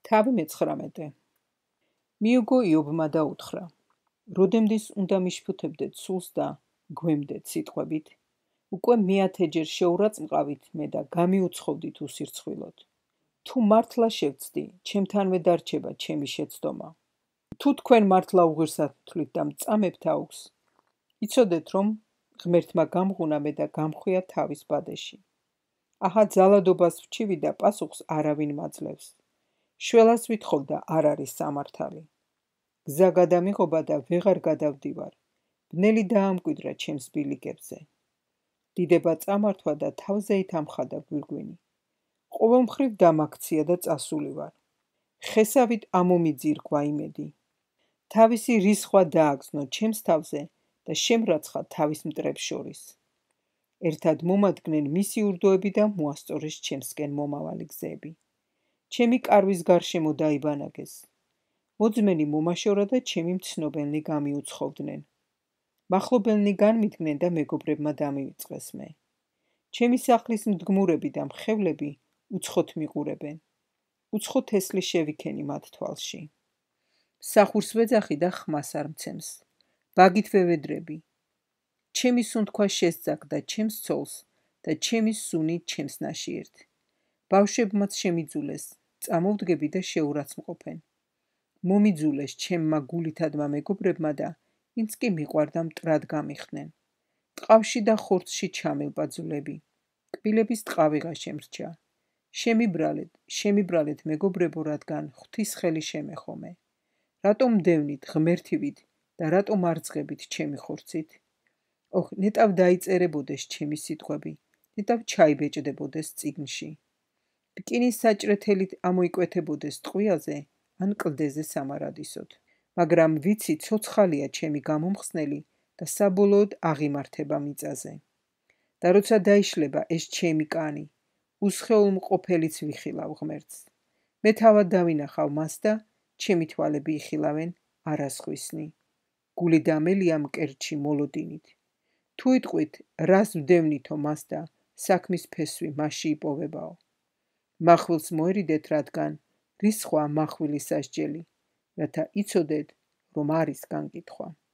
თავი 19. მიუგო იობმა და უთხრა: როდემდის უნდა მიშფუთებდეთ სულს და გვემდეთ სიტყვებით? უკვე მეათეჯერ შეურაწმყავით მე და გამიუცხოვდით უსირცხვილოდ. თუ მართლა შევცდი, ჩემთანვე დარჩება ჩემი შეცდომა. თუ თქვენ მართლა უღირსად თვლით და მწამებთ აუგს, იცოდეთ, რომ ღმერთმა გამღუნა მე და გამხვია თავის ბადეში. აჰა ძალადობას ვჩივი და პასუხს არავინ მაძლევს. შველას ვითხოვ და არ არის სამართალი. გზა გადამიღობა და ვეღარ გადავდივარ. ბნელი დაამკვიდრა ჩემს ბილიკებზე. დიდება წამართვა და თავზე ითამხადა გვირგვინი. ყოველ მხრივ დამაქცია და წასული ვარ. ხესავით ამომიძირგვა იმედი. თავისი რისხვა დააგზნო ჩემს თავზე და შემრაცხა თავის მტრებს შორის. ერთად მომადგნენ მისი ურდოები და მოასწორეს ჩემსკენ მომავალი გზები. ჩემი კარვის გარშემო დაიბანაგეს. მოძმენი მომაშორა და ჩემი მცნობელნი გამიუცხოვდნენ. მახლობელნი განმიდგნენ და მეგობრებმა დამივიწყეს მე. ჩემი სახლის მდგმურები და მხევლები უცხოთ მიყურებენ. უცხო თესლი შევიქენი მათ თვალში. სახურს ვეძახი და ხმას არ მცემს. ბაგით ვევედრები. ჩემი სუნთქვა შესძაგდა ჩემს ცოლს და ჩემი სუნი ჩემს ნაშიერთ. ბავშვებმაც შემიძულეს, წამოვდგები და შეურაცმყოფენ. მომიძულეს ჩემმა გულითადმა მეგობრებმა და ვინც კი მიყვარდა მტრად გამიხდნენ. ტყავში და ხორცში ჩამელპა ძვლები. კბილების ტყავიღა შემრჩა. შემიბრალეთ მეგობრებო, რადგან ღვთის ხელი შემეხომე. რატომ მდევნით, ღმერთივით და რატომ არ ძღებით ჩემი ხორცით? ოხ, ნეტავ დაიწერებოდეს ჩემი სიტყვები, ნეტავ ჩაიბეჭდებოდეს წიგნში. რკინის საჭრეთელით ამოიკვეთებოდეს ტყვიაზე ან კლდეზე სამარადისოდ. მაგრამ ვიცი ცოცხალია ჩემი გამომხსნელი და საბოლოოდ აღიმართება მიწაზე. და როცა დაიშლება ეს ჩემი კანი, უსხეულ მყოფელიც ვიხილავ ღმერთს. მე თავად დავინახავ მას და ჩემი თვალები იხილავენ არასხვისნი. გული დამელია მკერდში მოლოდინით. თუ იტყვით, რას ვდევნითო მას და საქმის ფესვი მასში იპოვებაო. მახვილს მოერიდეთ, რადგან რისხვა მახვილის სასჯელი, რათა იცოდეთ, რომ არის განკითხვა.